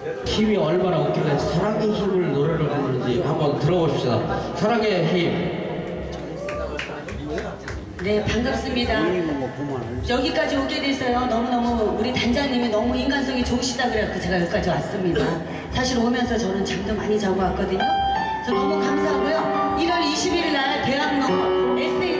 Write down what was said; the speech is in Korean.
힘이 얼마나 웃길래 사랑의 힘을 노래를 부르는지 한번 들어봅시다. 사랑의 힘. 네, 반갑습니다. 여기까지 오게 돼서요. 너무너무 우리 단장님이 너무 인간성이 좋으시다 그래서 제가 여기까지 왔습니다. 사실 오면서 저는 잠도 많이 자고 왔거든요. 저 너무 감사하고요. 1월 21일 날 대학로 SA